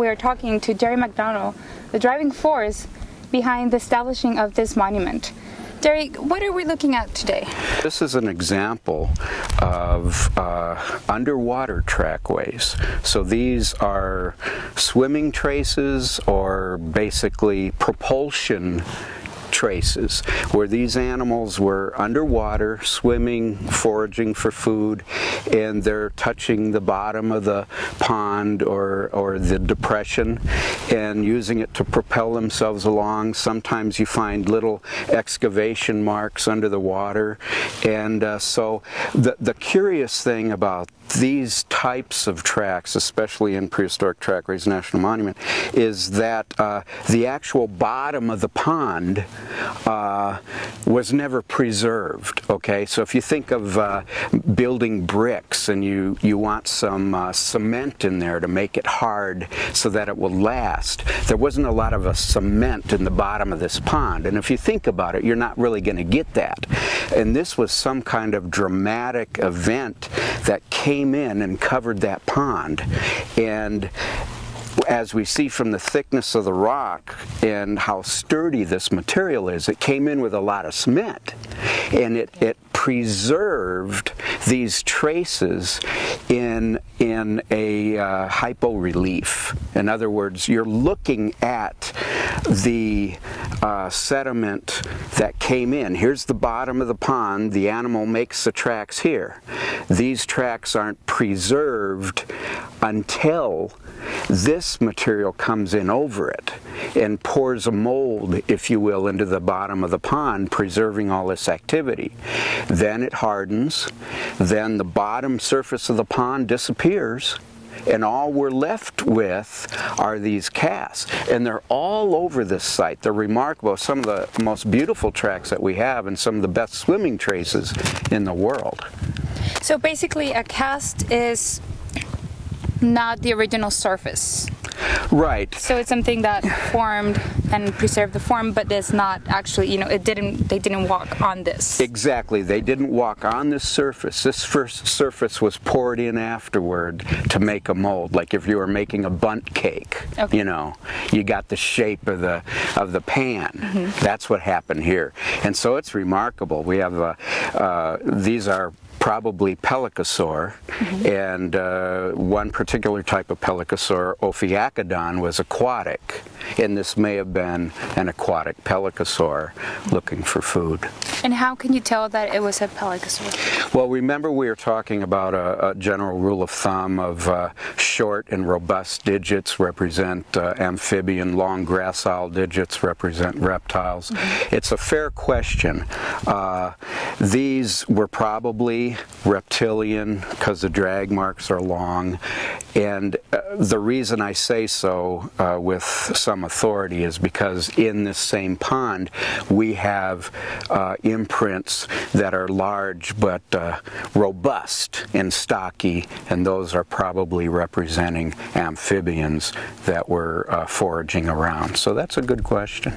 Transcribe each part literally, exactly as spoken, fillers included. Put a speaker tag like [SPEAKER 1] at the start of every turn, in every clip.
[SPEAKER 1] we are talking to Jerry MacDonald, the driving force behind the establishing of this monument. Jerry, what are we looking at today?
[SPEAKER 2] This is an example of uh, underwater trackways. So these are swimming traces, or basically propulsion traces, where these animals were underwater, swimming, foraging for food, and they're touching the bottom of the pond or, or the depression and using it to propel themselves along. Sometimes you find little excavation marks under the water. And uh, so the, the curious thing about these types of tracks, especially in Prehistoric Trackways National Monument, is that uh, the actual bottom of the pond uh, was never preserved. Okay, so if you think of uh, building bricks and you you want some uh, cement in there to make it hard so that it will last, there wasn't a lot of a cement in the bottom of this pond. And if you think about it, you're not really going to get that. And this was some kind of dramatic event that came in and covered that pond. And as we see from the thickness of the rock and how sturdy this material is, it came in with a lot of cement, and it, it preserved these traces in, in a uh, hyporelief. In other words, you're looking at the uh, sediment that came in. Here's the bottom of the pond. The animal makes the tracks here. These tracks aren't preserved until this material comes in over it and pours a mold, if you will, into the bottom of the pond, preserving all this activity. Then it hardens, then the bottom surface of the pond disappears, and all we're left with are these casts. And they're all over this site. They're remarkable. Some of the most beautiful tracks that we have, and some of the best swimming traces in the world.
[SPEAKER 1] So basically a cast is not the original surface.
[SPEAKER 2] Right.
[SPEAKER 1] So it's something that formed and preserved the form, but it's not actually, you know, it didn't, they didn't walk on this.
[SPEAKER 2] Exactly. They didn't walk on this surface. This first surface was poured in afterward to make a mold. Like if you were making a bundt cake, okay. You know, you got the shape of the of the pan. Mm-hmm. That's what happened here. And so it's remarkable. We have, uh, uh, these are probably pelycosaur, mm-hmm. and uh, one particular type of pelycosaur, Ophiachodon, was aquatic, and this may have been an aquatic pelycosaur looking for food.
[SPEAKER 1] And how can you tell that it was a pelycosaur?
[SPEAKER 2] Well, remember we were talking about a, a general rule of thumb of uh, short and robust digits represent uh, amphibian, long gracile digits represent reptiles. Mm-hmm. It's a fair question. Uh, these were probably reptilian because the drag marks are long, and uh, the reason I say so uh, with some authority is because in this same pond we have uh, imprints that are large but uh, robust and stocky, and those are probably representing amphibians that were uh, foraging around. So that's a good question.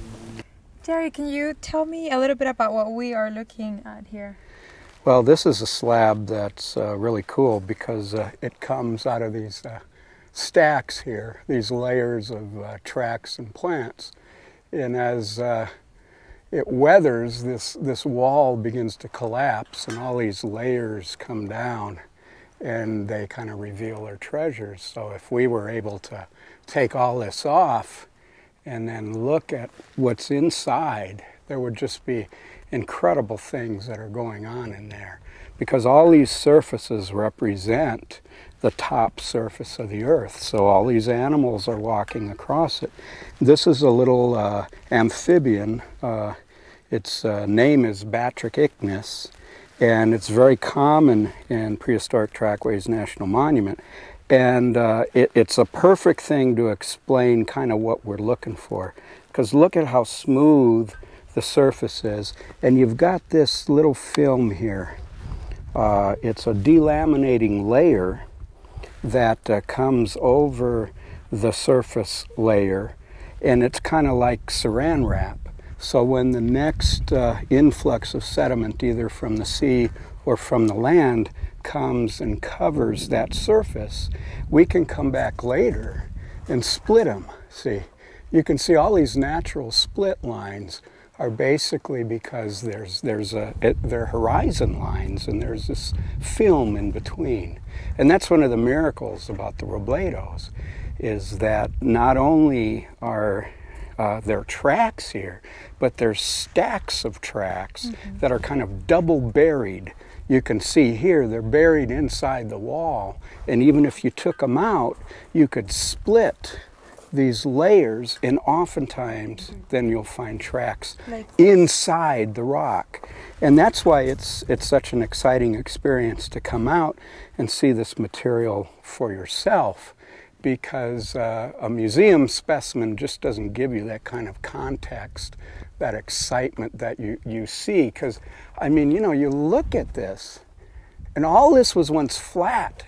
[SPEAKER 3] Jerry, can you tell me a little bit about what we are looking at here?
[SPEAKER 4] Well, this is a slab that's uh, really cool because uh, it comes out of these uh, stacks here, these layers of uh, tracks and plants. And as uh, it weathers, this, this wall begins to collapse and all these layers come down and they kind of reveal their treasures. So if we were able to take all this off and then look at what's inside, there would just be incredible things that are going on in there, because all these surfaces represent the top surface of the earth. So all these animals are walking across it. This is a little uh, amphibian. Uh, its uh, name is Batrich ignis, and it's very common in Prehistoric Trackways National Monument. And uh, it, it's a perfect thing to explain kind of what we're looking for, because look at how smooth the surface is, and you've got this little film here. Uh, it's a delaminating layer that uh, comes over the surface layer, and it's kind of like saran wrap. So when the next uh, influx of sediment, either from the sea or from the land, comes and covers that surface, we can come back later and split them. See, you can see all these natural split lines are basically because there's there's a it, they're horizon lines, and there's this film in between. And that's one of the miracles about the Robledos, is that not only are uh, there tracks here, but there's stacks of tracks mm-hmm. that are kind of double buried. You can see here they're buried inside the wall, and even if you took them out, you could split these layers, and oftentimes mm-hmm. then you'll find tracks like inside the rock. And that's why it's it's such an exciting experience to come out and see this material for yourself, because uh, a museum specimen just doesn't give you that kind of context, that excitement that you, you see. Because, I mean, you know, you look at this, and all this was once flat.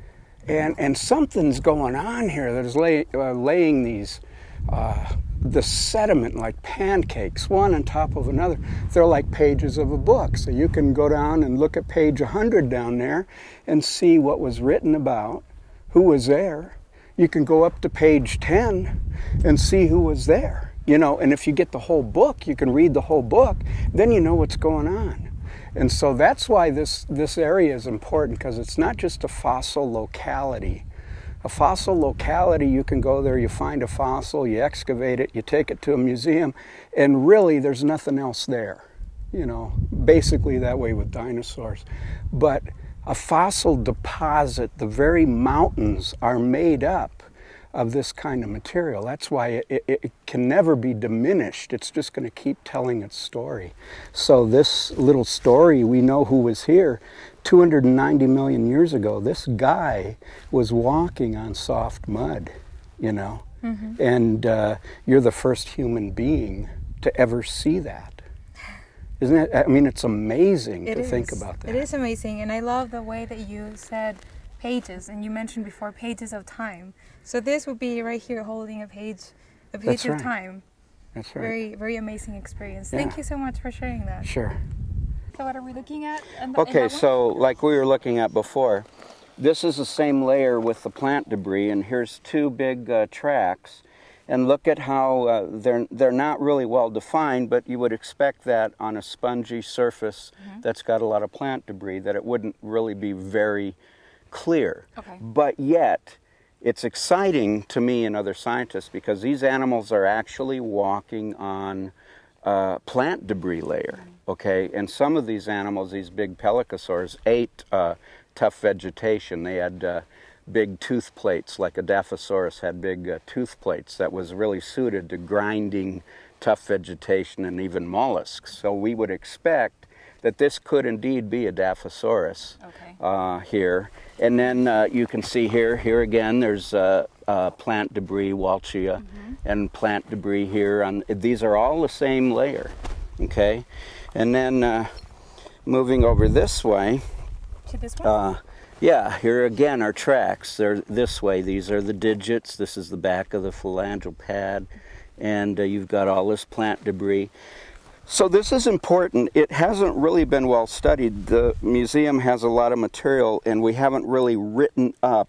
[SPEAKER 4] And, and something's going on here. There's lay, uh, laying these, uh, the sediment like pancakes, one on top of another. They're like pages of a book. So you can go down and look at page one hundred down there and see what was written about, who was there. You can go up to page ten and see who was there. You know, and if you get the whole book, you can read the whole book, then you know what's going on. And so that's why this, this area is important, because it's not just a fossil locality. A fossil locality, you can go there, you find a fossil, you excavate it, you take it to a museum, and really there's nothing else there. You know, basically that way with dinosaurs. But a fossil deposit, the very mountains are made up of this kind of material. That's why it, it, it can never be diminished. It's just going to keep telling its story. So this little story, we know who was here two hundred ninety million years ago. This guy was walking on soft mud, you know, mm-hmm. and uh, you're the first human being to ever see that. Isn't it? I mean, it's amazing
[SPEAKER 3] it
[SPEAKER 4] to
[SPEAKER 3] is.
[SPEAKER 4] think about that.
[SPEAKER 3] It is amazing, and I love the way that you said pages, and you mentioned before pages of time. So this would be right here holding a page, a page
[SPEAKER 4] That's
[SPEAKER 3] of
[SPEAKER 4] right.
[SPEAKER 3] time.
[SPEAKER 4] That's right.
[SPEAKER 3] Very, very amazing experience.
[SPEAKER 4] Yeah.
[SPEAKER 3] Thank you so much for sharing that.
[SPEAKER 4] Sure.
[SPEAKER 1] So what are we looking at? In the,
[SPEAKER 2] Okay,
[SPEAKER 1] in
[SPEAKER 2] so like we were looking at before, this is the same layer with the plant debris, and here's two big uh, tracks. And look at how uh, they're, they're not really well defined, but you would expect that on a spongy surface mm-hmm. that's got a lot of plant debris, that it wouldn't really be very clear.
[SPEAKER 1] Okay.
[SPEAKER 2] But yet, it's exciting to me and other scientists, because these animals are actually walking on uh, plant debris layer, okay? And some of these animals, these big pelycosaurs, ate uh, tough vegetation. They had uh, big tooth plates, like a Dilophosaurus had big uh, tooth plates that was really suited to grinding tough vegetation and even mollusks. So we would expect that this could indeed be a Dilophosaurus
[SPEAKER 1] okay.
[SPEAKER 2] uh, here. And then uh, you can see here, here again, there's uh, uh, plant debris, Walchia, mm-hmm. and plant debris here. On, these are all the same layer, okay? And then uh, moving over this way,
[SPEAKER 1] to this one?
[SPEAKER 2] Uh, yeah, here again are tracks. They're this way. These are the digits. This is the back of the phalangeal pad. And uh, you've got all this plant debris. So this is important. It hasn't really been well studied. The museum has a lot of material, and we haven't really written up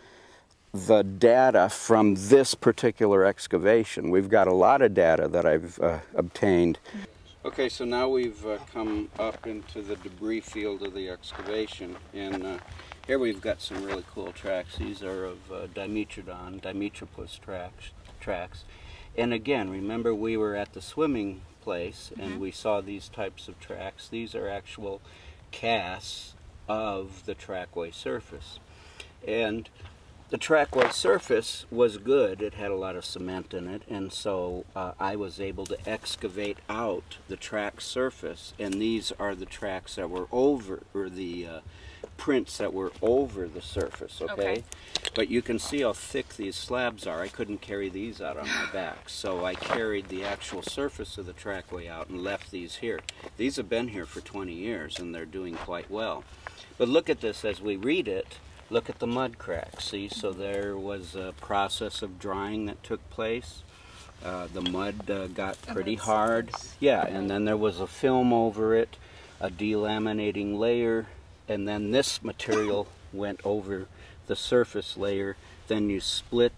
[SPEAKER 2] the data from this particular excavation. We've got a lot of data that I've uh, obtained. Okay, so now we've uh, come up into the debris field of the excavation, and uh, here we've got some really cool tracks. These are of uh, Dimetrodon, Dimetropus tracks, tracks. And again, remember we were at the swimming place, and mm-hmm. we saw these types of tracks. These are actual casts of the trackway surface. And the trackway surface was good. It had a lot of cement in it, and so uh, I was able to excavate out the track surface, and these are the tracks that were over, or the uh, prints that were over the surface, okay?
[SPEAKER 1] Okay.
[SPEAKER 2] But you can see how thick these slabs are. I couldn't carry these out on my back, so I carried the actual surface of the trackway out and left these here. These have been here for twenty years, and they're doing quite well. But look at this as we read it. Look at the mud cracks, see? So there was a process of drying that took place. Uh, the mud uh, got pretty hard. Yeah, and then there was a film over it, a delaminating layer, and then this material went over the surface layer. Then you split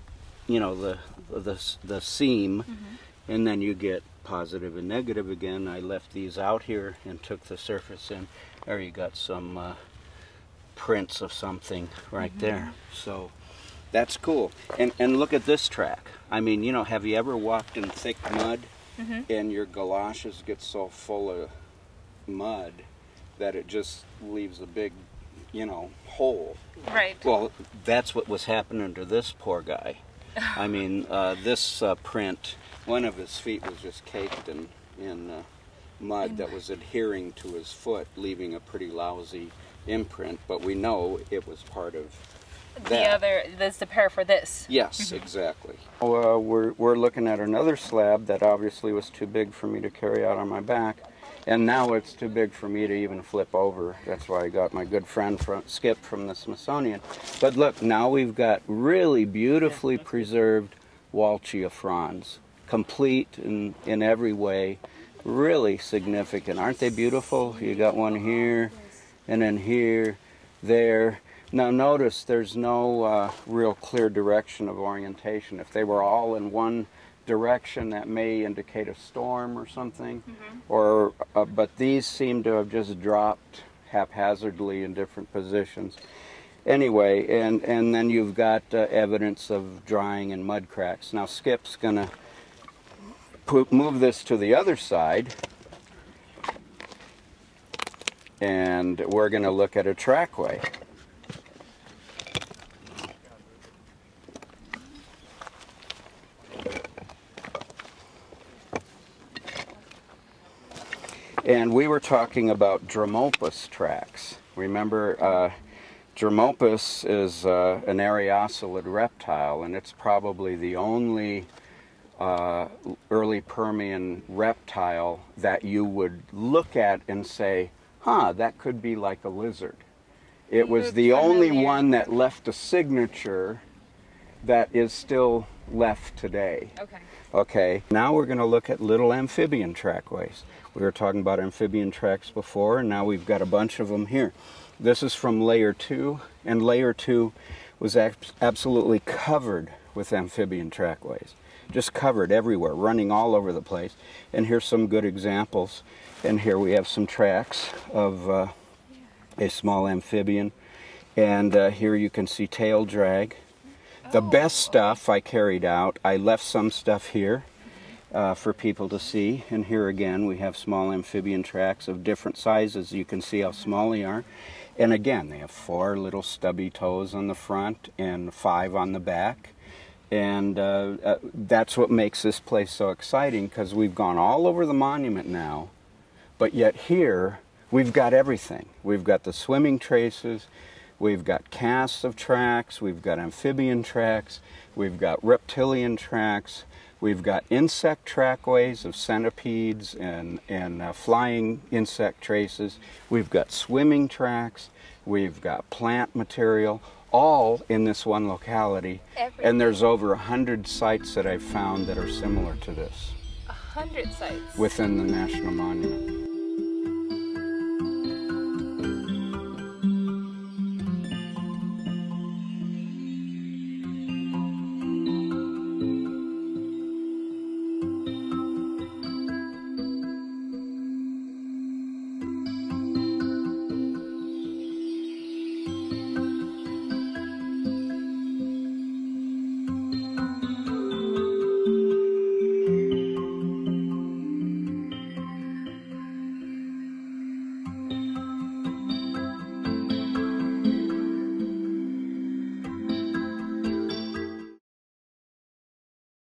[SPEAKER 2] you know, the the the seam, mm-hmm. and then you get positive and negative again. I left these out here and took the surface in. There you got some uh, prints of something right mm-hmm. there. So that's cool. And and look at this track. I mean, you know, have you ever walked in thick mud mm-hmm. and your galoshes get so full of mud that it just leaves a big, you know, hole?
[SPEAKER 1] Right.
[SPEAKER 2] Well, that's what was happening to this poor guy. I mean, uh, this uh, print, one of his feet was just caked in, in uh, mud that was adhering to his foot, leaving a pretty lousy imprint, but we know it was part of that.
[SPEAKER 1] The other, that's the pair for this.
[SPEAKER 2] Yes, mm-hmm. exactly. Uh, we're, we're looking at another slab that obviously was too big for me to carry out on my back, and now it's too big for me to even flip over. That's why I got my good friend from, Skip from the Smithsonian. But look, now we've got really beautifully preserved Walchia fronds, complete in, in every way, really significant. Aren't they beautiful? You got one here, and then here, there. Now notice there's no uh, real clear direction of orientation. If they were all in one direction, that may indicate a storm or something. Mm-hmm. Or, uh, but these seem to have just dropped haphazardly in different positions. Anyway, and, and then you've got uh, evidence of drying and mud cracks. Now Skip's gonna move this to the other side, and we're gonna look at a trackway. And we were talking about Dromopus tracks. Remember, uh, Dromopus is uh, an areocelid reptile, and it's probably the only uh, early Permian reptile that you would look at and say, huh, that could be like a lizard. It was the only one that left a signature that is still left today.
[SPEAKER 1] Okay.
[SPEAKER 2] Okay, now we're going to look at little amphibian trackways. We were talking about amphibian tracks before, and now we've got a bunch of them here. This is from layer two, and layer two was absolutely covered with amphibian trackways. Just covered everywhere, running all over the place. And here's some good examples. And here we have some tracks of uh, a small amphibian. And uh, here you can see tail drag. The best stuff I carried out, I left some stuff here uh, for people to see. And here again we have small amphibian tracks of different sizes. You can see how small they are. And again, they have four little stubby toes on the front and five on the back. And uh, uh, that's what makes this place so exciting, because we've gone all over the monument now, but yet here we've got everything. We've got the swimming traces, we've got casts of tracks, we've got amphibian tracks, we've got reptilian tracks, we've got insect trackways of centipedes and, and uh, flying insect traces, we've got swimming tracks, we've got plant material, all in this one locality. Everything. And there's over a hundred sites that I've found that are similar to this.
[SPEAKER 1] A hundred sites?
[SPEAKER 2] Within the National Monument.